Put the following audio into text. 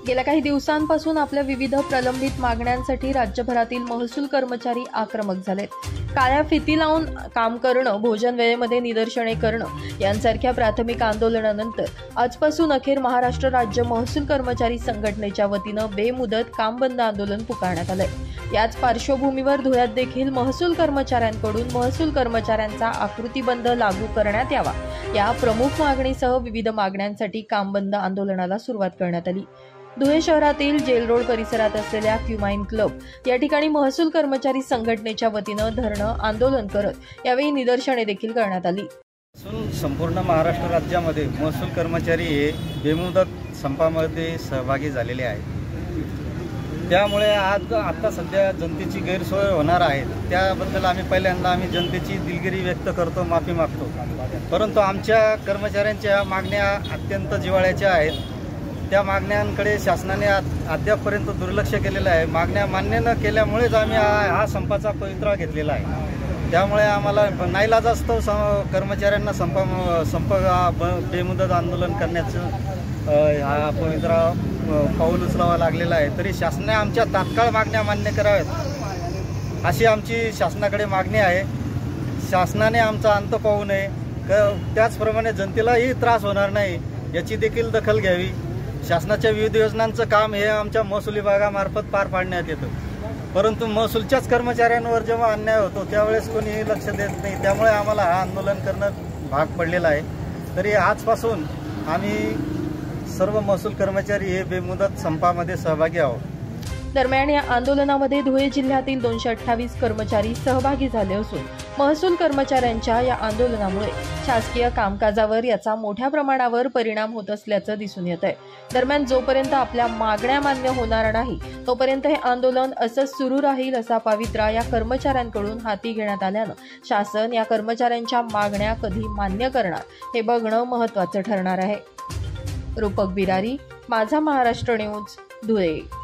गेल्या काही दिवसांपासून आपल्या विविध प्रलंबित मागण्यांसाठी राज्यभरातील महसूल कर्मचारी आक्रमक झालेत। काळ्या फिती लावून काम करणं, भोजन वेळेमध्ये निदर्शने करणं यांसारख्या प्राथमिक आंदोलनानंतर आजपासून अखेर महाराष्ट्र राज्य महसूल कर्मचारी संघटनेच्या वतीनं बेमुदत काम बंद आंदोलन पुकारण्यात आलंय। याच पार्श्वभूमीवर धुळ्यात देखील महसूल कर्मचाऱ्यांकडून महसूल कर्मचाऱ्यांचा आकृतीबंध लागू करण्यात यावा या प्रमुख मागणीसह विविध मागण्यांसाठी काम बंद आंदोलनाला सुरुवात करण्यात आली। धुळे शहरातील जेल रोड परिसरात असलेल्या क्युमाइन क्लब या ठिकाणी महसूल कर्मचारी संघटनेच्या वतीनं धरणं आंदोलन करत यावेळी निदर्शने देखील करण्यात आली। संपूर्ण महाराष्ट्र राज्यामध्ये महसूल कर्मचारी हे बेमुदत संपामध्ये सहभागी झालेले आहेत। त्यामुळे आता सध्या जनतेची गैरसोय होणार आहे, त्याबद्दल पहिल्यांदा आम्ही जनतेची दिलगिरी व्यक्त करतो, माफी मागतो। परंतु आमच्या कर्मचाऱ्यांच्या मागण्या अत्यंत जिव्हाळ्याच्या आहेत। त्या मागण्यांकडे शासनाने अद्यापपर्यंत दुर्लक्ष केलेलं आहे। मागण्या मान्य न केल्यामुळेच आम्ही हा संपाचा पवित्रा घेतलेला आहे। त्यामुळे आम्हाला नाईलाजास्तव कर्मचाऱ्यांना संप बेमुदत आंदोलन करण्याचं हा पवित्रा पाऊल उचलावा लागलेला आहे। तरी शासनाने आमच्या तात्काळ मागण्या मान्य कराव्यात अशी आमची शासनाकडे मागणी आहे। शासनाने आमचा अंत पाहू नये, त्याचप्रमाणे जनतेलाही त्रास होणार नाही याची देखील दखल घ्यावी। शासनाच्या विविध योजनांचं काम हे आमच्या महसूल विभागामार्फत पार पाडण्यात येतं, परंतु महसूलच्याच कर्मचाऱ्यांवर जेव्हा अन्याय होतो त्यावेळेस कोणी लक्ष देत नाही। त्यामुळे आम्हाला हा आंदोलन करणं भाग पडलेला आहे। तरी आजपासून आम्ही सर्व महसूल कर्मचारी हे बेमुदत संपामध्ये सहभागी आहोत। दरम्यान या आंदोलनामध्ये धुळे जिल्ह्यातील 228 कर्मचारी सहभागी झाले असून महसूल कर्मचाऱ्यांच्या या आंदोलनामुळे शासकीय कामकाजावर याचा मोठ्या प्रमाणावर परिणाम होत असल्याचं दिसून येत आहे। दरम्यान जोपर्यंत आपल्या मागण्या मान्य होणार नाही तोपर्यंत हे आंदोलन असंच सुरू राहील असा पवित्रा या कर्मचाऱ्यांकडून हाती घेण्यात आल्यानं शासन या कर्मचाऱ्यांच्या मागण्या कधी मान्य करणार हे बघणं महत्त्वाचं ठरणार आहे। रूपक बिरारी, माझा महाराष्ट्र न्यूज, धुळे।